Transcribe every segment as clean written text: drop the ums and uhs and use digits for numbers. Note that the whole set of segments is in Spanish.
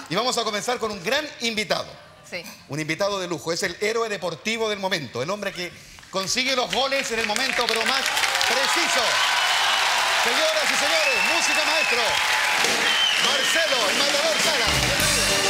Y vamos a comenzar con un gran invitado. Sí. Un invitado de lujo. Es el héroe deportivo del momento. El hombre que consigue los goles en el momento, pero más preciso. Señoras y señores, música maestro. Marcelo, el Matador Salas.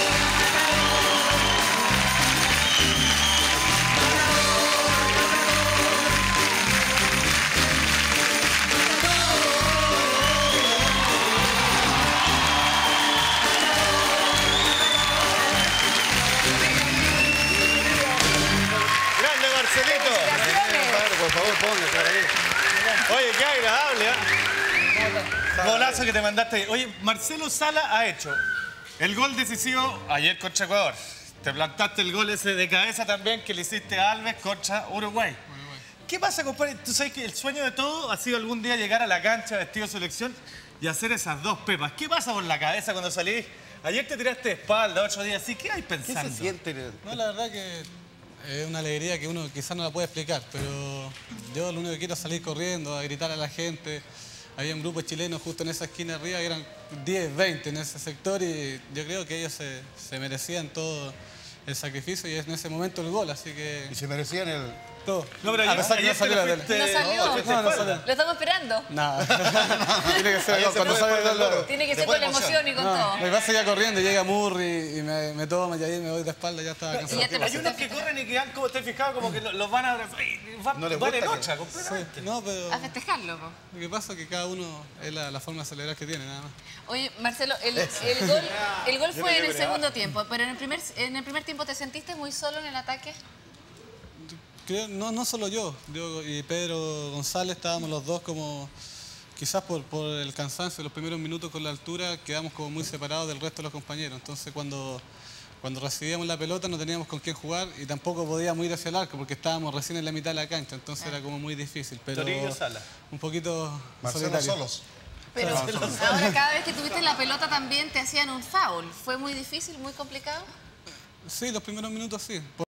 Por favor, póngase ahí. Oye, qué agradable, ¿eh? Golazo que te mandaste. Oye, Marcelo Salas ha hecho el gol decisivo ayer contra Ecuador. Te plantaste el gol ese de cabeza también que le hiciste a Alves contra Uruguay. ¿Qué pasa, compadre? Tú sabes que el sueño de todo ha sido algún día llegar a la cancha vestido de selección y hacer esas dos pepas. ¿Qué pasa por la cabeza cuando salís? Ayer te tiraste de espalda, 8 días así. ¿Qué hay pensando? ¿Qué se siente? No, la verdad que es una alegría que uno quizás no la puede explicar, pero yo lo único que quiero es salir corriendo, a gritar a la gente. Había un grupo chileno justo en esa esquina arriba, que eran 10, 20 en ese sector, y yo creo que ellos se merecían todo el sacrificio y en ese momento el gol, así que... Y se merecían el... todo. No, pero a pesar que no salió la tele. No salió. No salió. Lo estamos esperando. Nada. Tiene que ser cuando sale el gol. Tiene que ser con la emoción y con todo. Me pasa ya corriendo, llega Murri y me toma y ahí me voy de espalda, ya estaba cansado. Hay unos que corren y quedan, como te has fijado, como que los van a... No les van en gusta otra, completamente. No, pero A festejarlo, po. lo que pasa es que cada uno es la forma de celebrar que tiene, nada más. Oye, Marcelo, el gol fue en el segundo tiempo, pero en el primer tiempo ¿te sentiste muy solo en el ataque? Creo, no solo yo y Pedro González estábamos los dos como, quizás por el cansancio, los primeros minutos con la altura, quedamos como muy separados del resto de los compañeros. Entonces cuando recibíamos la pelota no teníamos con quién jugar y tampoco podíamos ir hacia el arco porque estábamos recién en la mitad de la cancha, entonces era como muy difícil. Pero Torillo Sala. Un poquito Marcelo solitario. solos. Pero ahora cada vez que tuviste la pelota también te hacían un foul. ¿Fue muy difícil, muy complicado? Sí, los primeros minutos sí.